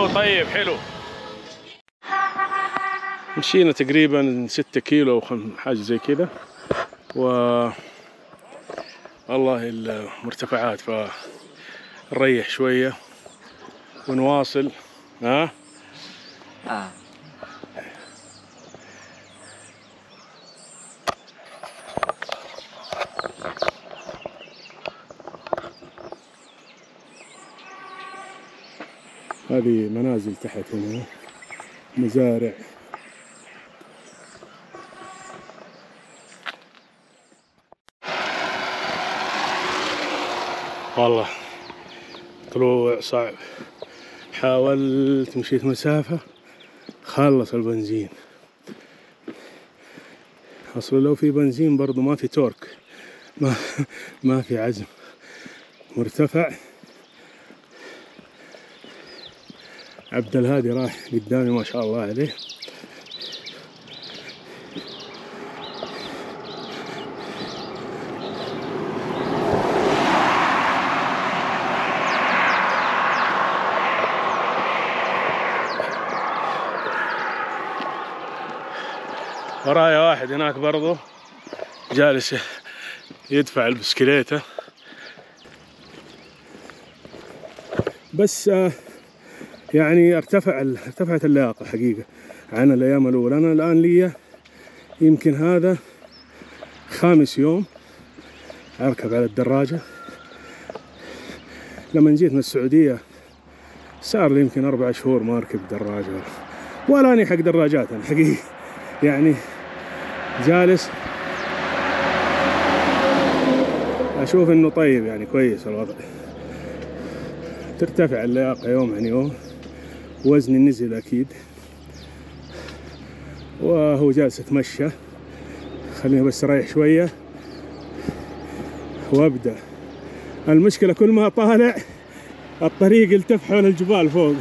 طيب حلو. مشينا تقريبا 6 كيلو أو حاجة زي كذا، والله المرتفعات، فنريح شوية ونواصل. هذه منازل تحت هنا، مزارع. والله طلوع صعب، حاولت مشيت مسافة خلص البنزين. أصلا لو في بنزين برضو ما في تورك، ما في عزم. مرتفع. عبد الهادي راح قدامي ما شاء الله عليه. ورايا واحد هناك برضو جالس يدفع البسكليتة. بس يعني ارتفعت اللياقة حقيقة عن الأيام الأولى. أنا الآن لي يمكن هذا 5 يوم أركب على الدراجة. لما جيت من السعودية صار لي يمكن 4 شهور ما أركب دراجة، ولا أني حق دراجات أنا حقيقة، يعني جالس أشوف إنه طيب، يعني كويس الوضع. ترتفع اللياقة يوم عن يوم، وزني نزل أكيد، وهو جالس أتمشى. خليني بس أريح شوية وأبدأ. المشكلة كل ما طالع الطريق يلتف حول الجبال فوق.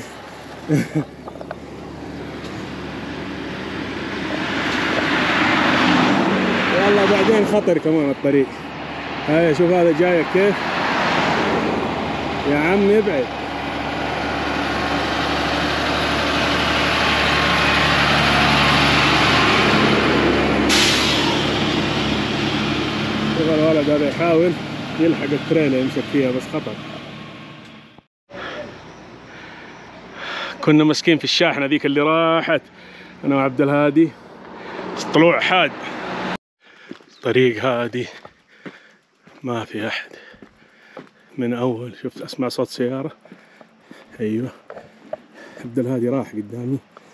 والله بعدين خطر كمان الطريق. هاي شوف هذا جايك كيف يا عمي، ابعد. شوف الولد هذا يحاول يلحق التريلا يمسك فيها، بس خطر. كنا مسكين في الشاحنة ذيك اللي راحت أنا وعبد الهادي. طلوع حاد، طريق هادي ما في أحد من أول. شفت أسمع صوت سيارة. أيوة عبد الهادي راح قدامي.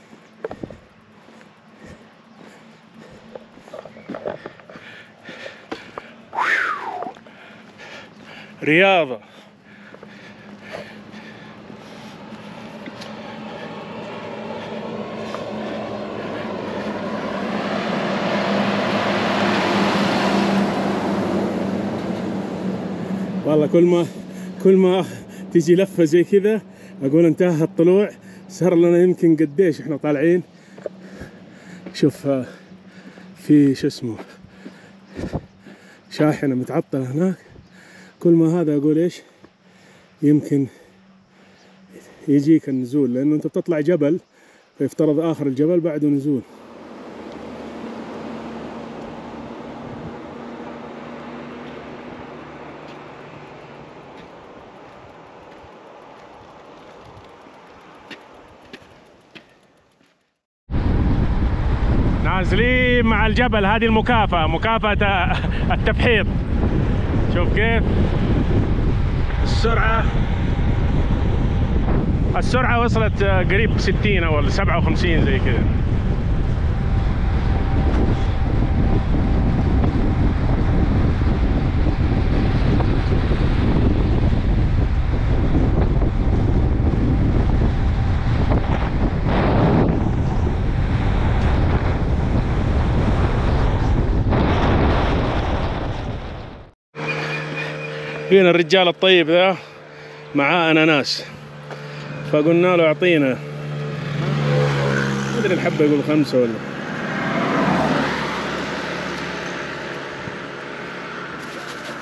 رياضة. والله كل ما تيجي لفة زي كذا أقول انتهى الطلوع. صار لنا يمكن قديش احنا طالعين. شوف في شو اسمه شاحنة متعطلة هناك. كل ما هذا أقول إيش يمكن يجيك النزول، لأنه أنت بتطلع جبل، فيفترض آخر الجبل بعده نزول. نازلين مع الجبل. هذه المكافأة، مكافأة التفحيط. شوف كيف السرعة وصلت قريب 60 أو 57 زي كذا. فينا الرجال الطيب ذا معاه أناناس، فقلنا له أعطينا، مدري الحبة يقول 5 ولا.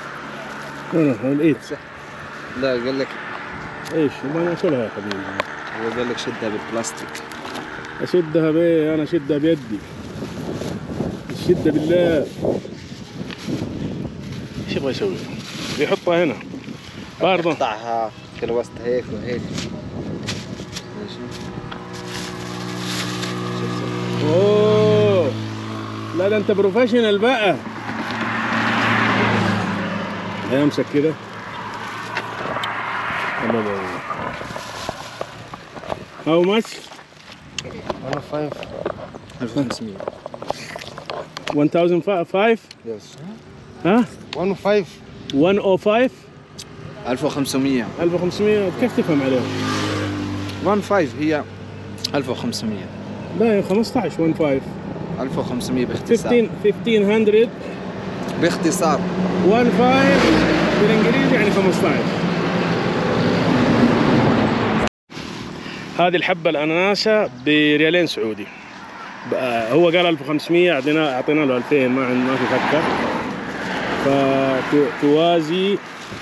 الإيد. لا قال لك ايش ما ناكلها يا حبيبي. هو قال لك شدها بالبلاستيك. اشدها بيه؟ انا اشدها بيدي. الشدة بالله. ايش يبغى يسوي؟ بيحطها هنا برضه. يقطعها في الوسط هيك وهيك. ماشي. اوه لا ده انت بروفيشنال بقى. هيمسك كده. How much? 1500. 1005? يس. ها؟ 105. 105؟ 1500. 1500 كيف تفهم عليهم؟ 15 هي 1500. لا هي 15 15. 1500 باختصار. 1500 باختصار. 15 بالانجليزي يعني 15. هذه الحبة الأناناسة بريالين سعودي. هو قال 1500 أعطينا له 2000 ما في فكة. فتوازي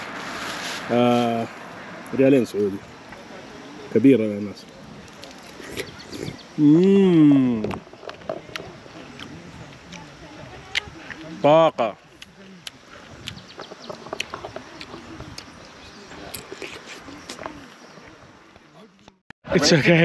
ريالين سعودي. كبيرة الأناناسة. طاقة. It's okay.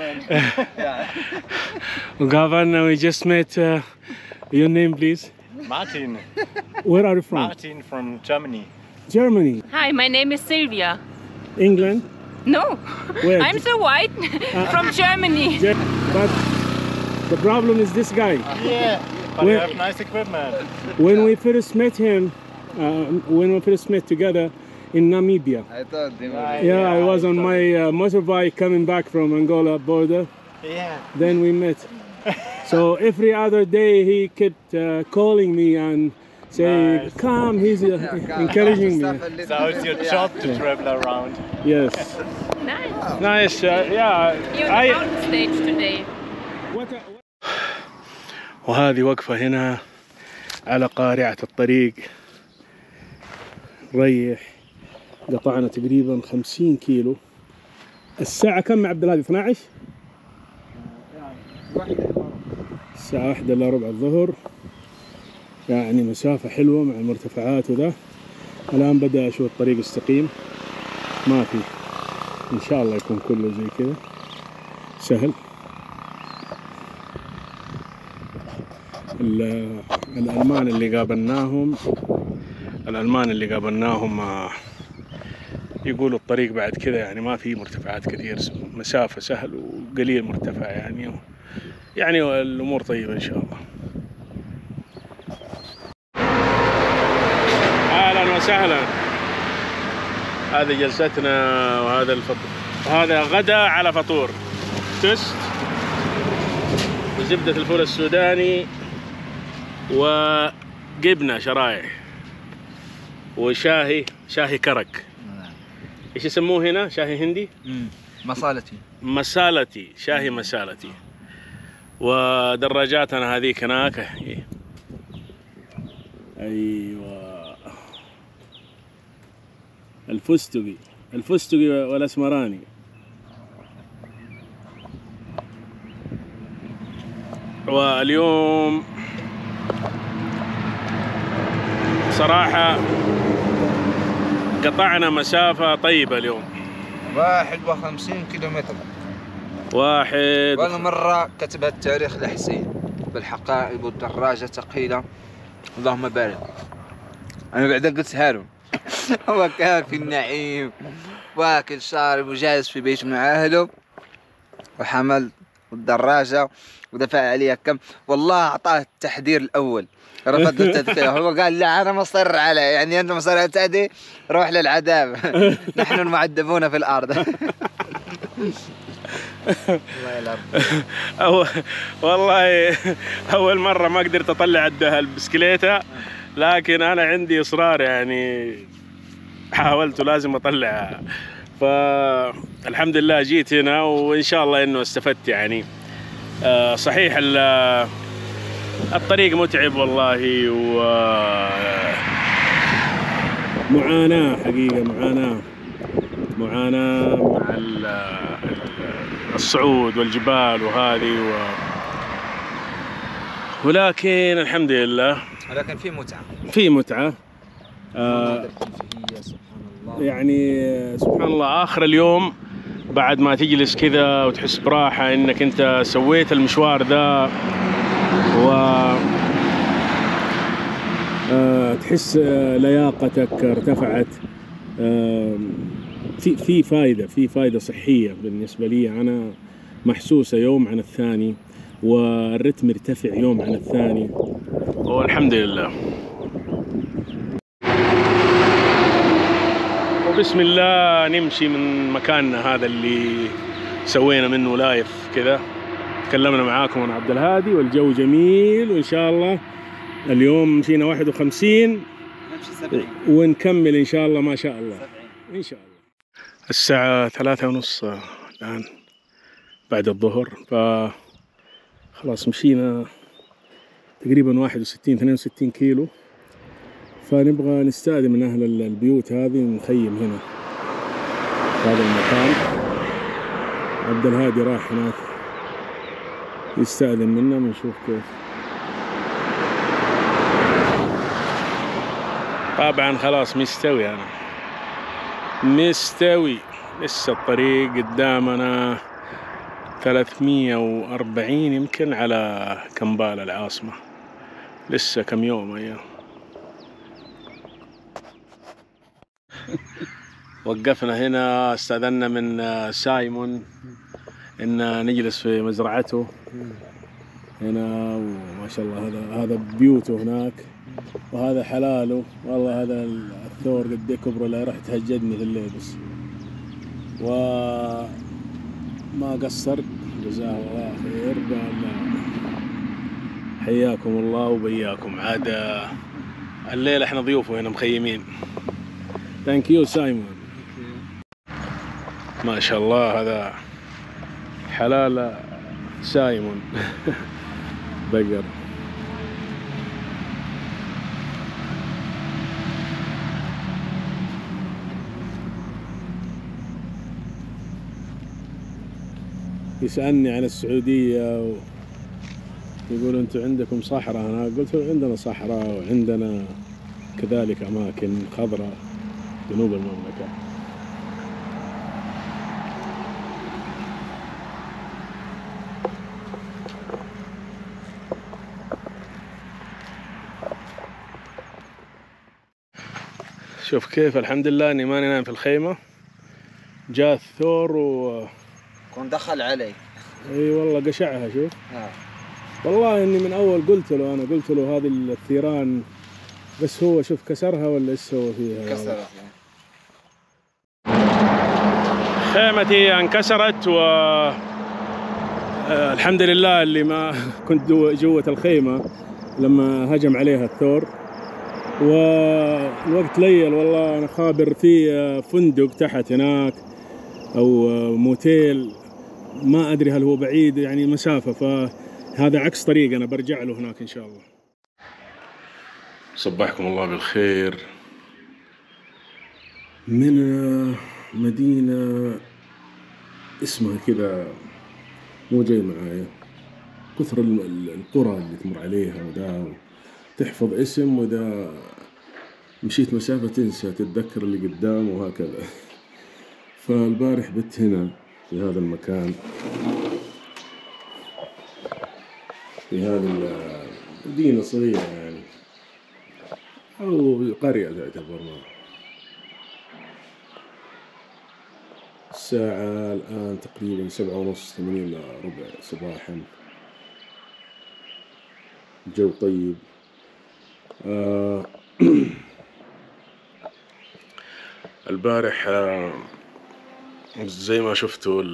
Gavan, we just met. Your name, please? Martin. Where are you from? Martin from Germany. Germany. Hi, my name is Sylvia. England? No, Where? I'm so white from Germany. But the problem is this guy. Yeah, but you have nice equipment. When we first met him, when we first met together in Namibia. I thought they were. Yeah, I was on my motorbike coming back from Angola border. Yeah. Then we met. So every other day he kept calling me and say, Nice. come, he's encouraging me. So it's your job to travel around. Yes. Nice. Nice, yeah. You're on the mountain stage today. وهذه وقفة هنا على قارعة الطريق. نريح. قطعنا تقريبا 50 كيلو. الساعة كم عبد الهادي؟ 12؟ الساعة 1 إلا ربع الظهر. يعني مسافة حلوة مع المرتفعات وذا. الآن بدأ أشوف الطريق يستقيم. ما في. إن شاء الله يكون كله زي كذا سهل. الألمان اللي قابلناهم يقولوا الطريق بعد كذا يعني ما في مرتفعات كثير، مسافة سهل وقليل مرتفع يعني الأمور طيبة إن شاء الله. أهلا وسهلا. هذه جلستنا وهذا هذا غدا على فطور توست وزبدة الفول السوداني وجبنة شرايح وشاهي كرك. ايش يسموه هنا؟ شاهي هندي؟ مسالتي شاهي مسالتي. ودراجاتنا هذيك هناك. ايوه الفستقي والاسمراني. واليوم صراحة قطعنا مسافة طيبة اليوم. 51 كيلومتر. ولا مرة كتبها التاريخ لحسين بالحقائب والدراجة ثقيلة. اللهم بارك. أنا بعدين قلت هارون هو كان في النعيم واكل شارب وجالس في بيته مع أهله وحمل الدراجة ودفع عليها كم. والله أعطاه التحذير الأول، رفض التذكرة. هو قال لا أنا مصر على يعني أنت مصر على تعدي روح للعذاب. نحن المعذبون في الأرض. والله أول مرة ما قدرت أطلع البسكليتة، لكن أنا عندي إصرار يعني حاولت لازم أطلعها. فالحمد لله جيت هنا وإن شاء الله إنه استفدت يعني. صحيح الطريق متعب والله معاناة حقيقة، معاناة مع الصعود والجبال وهذه ولكن الحمد لله. ولكن في متعة. في متعة. سبحان الله. يعني سبحان الله آخر اليوم بعد ما تجلس كذا وتحس براحة إنك أنت سويت المشوار ذا تحس لياقتك ارتفعت. في فائدة صحية بالنسبة لي أنا محسوسة يوم عن الثاني، والرتم يرتفع يوم عن الثاني، والحمد لله. وبسم الله نمشي من مكاننا هذا اللي سوينا منه لايف كذا. تكلمنا معاكم أنا عبد الهادي، والجو جميل، وإن شاء الله اليوم مشينا 51 ونكمل إن شاء الله ما شاء الله إن شاء الله. الساعة 3:30 الآن بعد الظهر، فخلاص مشينا تقريبا 61-62 كيلو، فنبغى نستأذن من أهل البيوت هذه ونخيم هنا في هذا المكان. عبد الهادي راح هناك يستأذن منا، بنشوف كيف. طبعا خلاص مستوي، أنا مستوي، لسه الطريق قدامنا 340 يمكن على كمبالا العاصمة، لسه كم يوم أيام. وقفنا هنا، استأذنا من سايمون إن نجلس في مزرعته هنا، وما شاء الله هذا بيوته هناك، وهذا حلاله. والله هذا الثور قد كبره، لا راح تهجدني في الليل بس، وما قصر، جزاه الله خير. قال حياكم الله وبياكم، عاد الليلة احنا ضيوفه هنا مخيمين. ثانك يو سايمون. ما شاء الله هذا حلال سايمون بقر. يسألني عن السعودية ويقول أنتم عندكم صحراء هنا، قلت له عندنا صحراء وعندنا كذلك أماكن خضراء جنوب المملكة. شوف كيف، الحمد لله اني ماني نايم في الخيمة. جاء الثور كون دخل علي. اي والله قشعها. شوف والله اني من اول قلت له هذه الثيران، بس هو شوف كسرها ولا ايش سوى فيها؟ كسرت. خيمتي انكسرت، و الحمد لله اللي ما كنت جوة الخيمة لما هجم عليها الثور. والوقت ليل، والله أنا خابر في فندق تحت هناك أو موتيل، ما أدري هل هو بعيد يعني مسافة، فهذا عكس طريق أنا برجع له هناك إن شاء الله. صبحكم الله بالخير من مدينة اسمها كذا مو جاي معايا، كثر القرى اللي تمر عليها، ودا تحفظ اسم، وإذا مشيت مسافة تنسى تتذكر اللي قدام وهكذا. فالبارح بت هنا في هذا المكان، في هذه المدينة صغيرة يعني، أو قرية تعتبر. الساعة الآن تقريبا 7:30 8:45 صباحا. الجو طيب. البارح زي ما شفتوا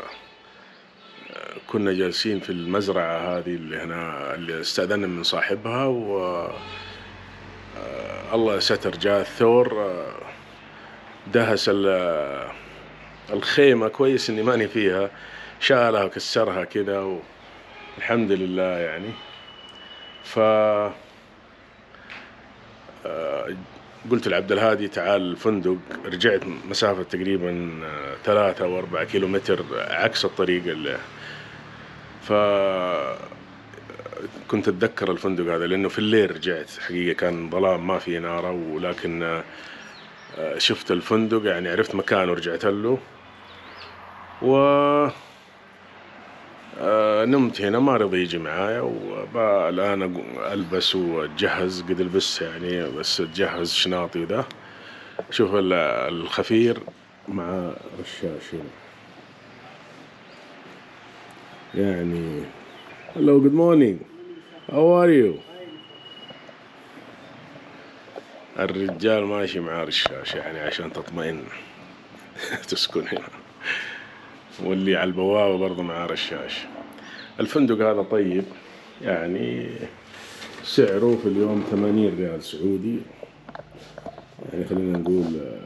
كنا جالسين في المزرعة هذه اللي هنا، اللي استأذنا من صاحبها، و الله ستر جاء الثور دهس الخيمة. كويس اني ماني فيها، شالها وكسرها كذا، والحمد لله يعني. ف قلت لعبد الهادي تعال الفندق، رجعت مسافة تقريبا 3 أو 4 كيلومتر عكس الطريق اللي كنت أتذكر الفندق هذا لأنه في الليل رجعت حقيقة، كان ظلام ما في نارة، ولكن شفت الفندق يعني عرفت مكانه ورجعت له نمت هنا، ما رضي يجي معايا. والآن ألبس وأتجهز، قد لبس يعني بس أتجهز شناطي وده. شوف الخفير مع رشاش هنا يعني. Hello, good morning. How are you? الرجال ماشي مع رشاش يعني عشان تطمئن تسكن هنا، واللي على البوابة برضه مع رشاش. الفندق هذا طيب يعني، سعره في اليوم 80 ريال سعودي، يعني خلينا نقول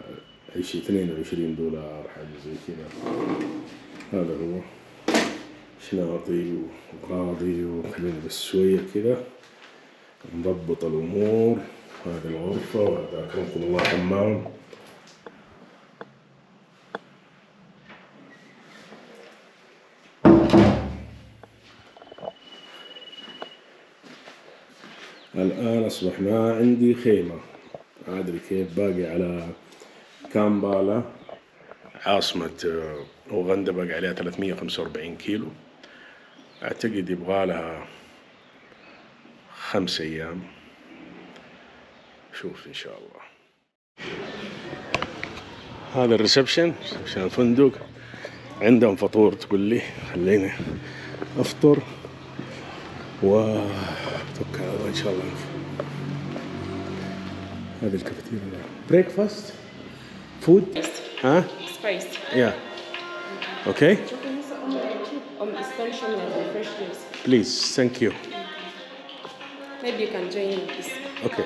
22 دولار حاجة زي كذا. هذا هو شناطي وقاضي، وخلينا بس شوية كذا نضبط الأمور. هذه الغرفة، وهذا أكرمكم الله حمام. الآن أصبح ما عندي خيمة، ما أدري كيف، باقي على كامبالا عاصمة أوغندا، باقي عليها 345 كيلو. أعتقد يبغى لها 5 أيام، شوف إن شاء الله. هذا الريسبشن الفندق، عندهم فطور تقول لي خليني أفطر وتوكل على الله إن شاء الله. هذه الكافيتيريا بريكفاست فود ها Spice. يا اوكي Spanish and fresh juice. بليز ثانك يو. Maybe you can join this. اوكي.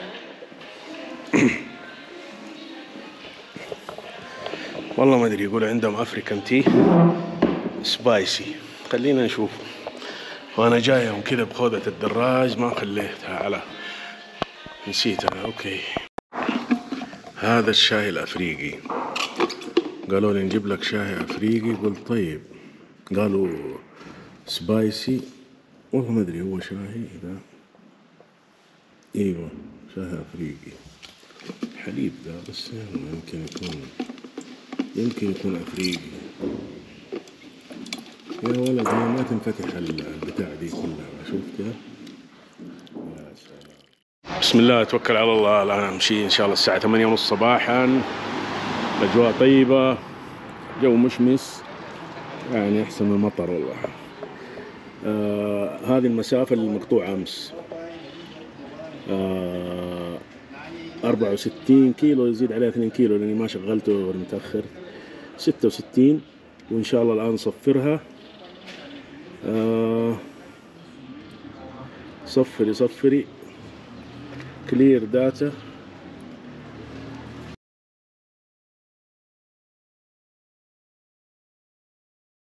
والله ما ادري، يقول عندهم افريكان تي سبايسي، خلينا نشوف. وانا جايهم كذا بخوذة الدراج ما خليتها على، نسيتها. اوكي، هذا الشاي الافريقي، قالوا لي نجيب لك شاي افريقي، قلت طيب. قالوا سبايسي، والله ما ادري هو شاي ذا. ايوه شاي افريقي، حليب ذا، بس يمكن يكون افريقي. يا ولد ما تنفتح البتاع دي كلها، شفتها. يا سلام، بسم الله توكل على الله. الآن أمشي إن شاء الله الساعة 8:30 صباحا، الأجواء طيبة، جو مشمس يعني أحسن من المطر والله. هذه المسافة المقطوعة أمس 64 كيلو، يزيد عليها 2 كيلو لأني ما شغلته متأخر، 66. وإن شاء الله الآن صفرها. صفري كلير داتا.